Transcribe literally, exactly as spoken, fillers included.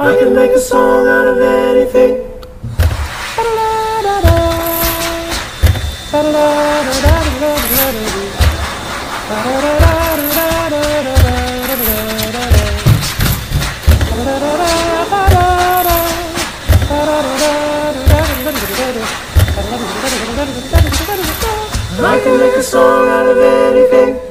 I can make a song out of anything. I can make a song out of anything.